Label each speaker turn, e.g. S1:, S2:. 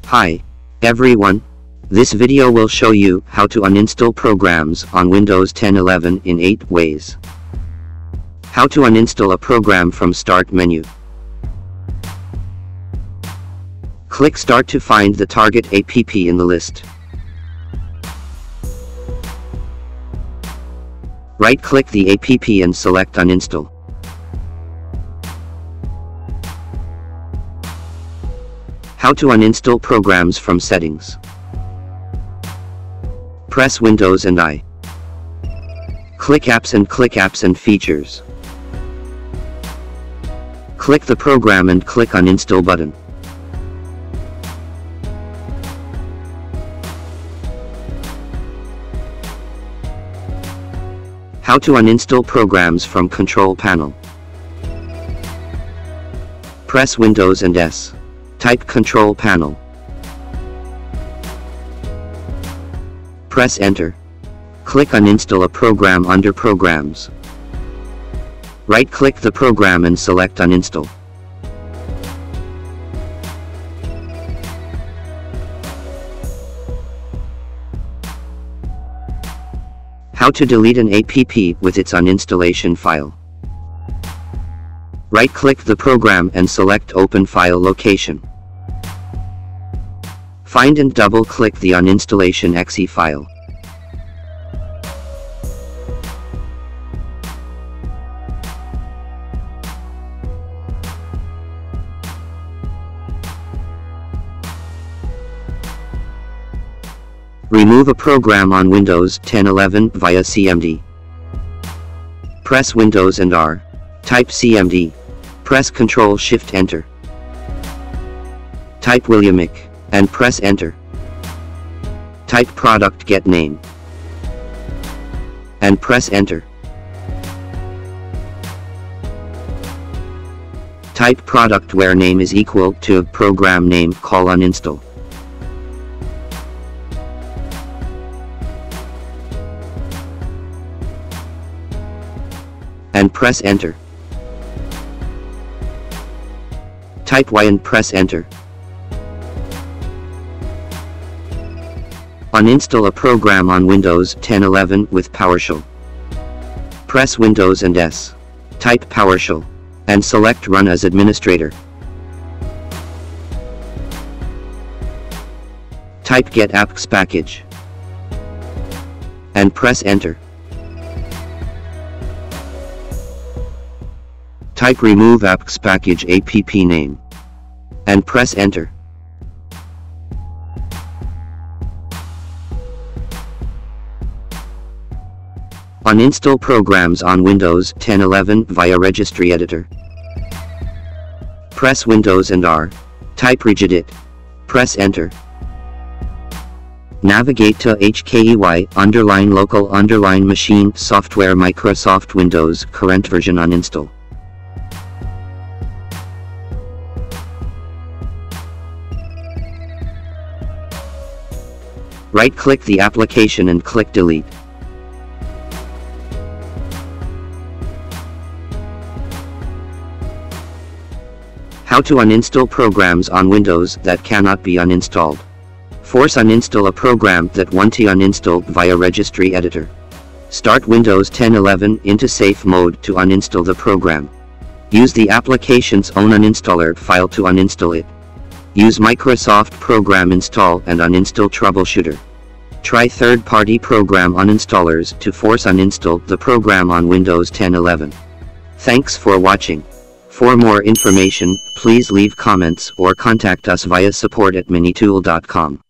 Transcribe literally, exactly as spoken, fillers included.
S1: Hi, everyone. This video will show you how to uninstall programs on Windows ten eleven in eight ways. How to uninstall a program from Start menu. Click Start to find the target app in the list. Right-click the app and select Uninstall. How to uninstall programs from Settings. Press Windows and I. Click Apps and click Apps and Features. Click the program and click Uninstall button. How to uninstall programs from Control Panel. Press Windows and S. Type Control Panel. Press Enter. Click Uninstall a program under Programs. Right-click the program and select Uninstall. How to delete an app with its uninstallation file. Right-click the program and select Open File Location. Find and double-click the uninstallation E X E file. Remove a program on Windows ten eleven via C M D. Press Windows and R. Type C M D. Press Control Shift Enter. Type Williamic, and press Enter. Type Product Get Name, and press Enter. Type product where name is equal to program name, call uninstall. And press Enter. Type Y and press Enter. Uninstall a program on Windows ten eleven with PowerShell. Press Windows and S. Type PowerShell, and select Run as Administrator. Type Get Apps Package, and press Enter. Type Remove Apps Package app name, and press Enter. Uninstall programs on Windows ten eleven via Registry Editor. Press Windows and R. Type Regedit. Press Enter. Navigate to H K E Y underline local underline machine software Microsoft Windows current version uninstall. Right-click the application and click Delete. How to uninstall programs on Windows that cannot be uninstalled. Force uninstall a program that won't be uninstalled via Registry Editor. Start Windows ten eleven into safe mode to uninstall the program. Use the application's own uninstaller file to uninstall it. Use Microsoft Program Install and Uninstall Troubleshooter. Try third-party program uninstallers to force uninstall the program on Windows ten eleven. Thanks for watching. For more information, please leave comments or contact us via support at minitool dot com.